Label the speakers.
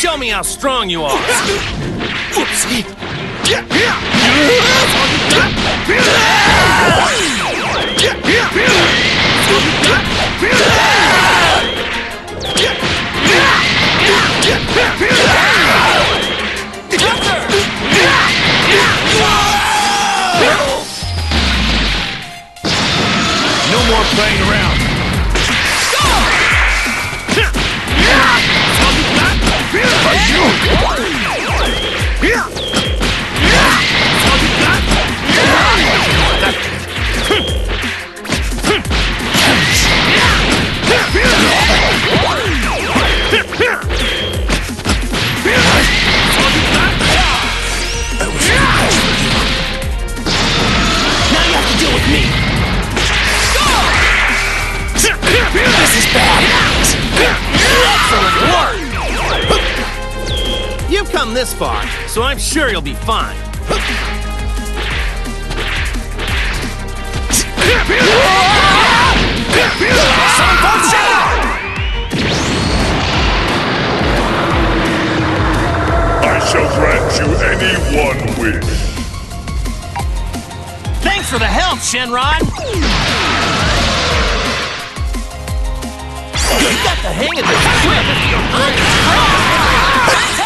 Speaker 1: Show me how strong you are.
Speaker 2: No more playing around.
Speaker 1: You've come this far, so I'm sure you'll be fine.
Speaker 2: I shall grant you any one wish.
Speaker 1: Thanks for the help, Shenron! You got the hang of this whip!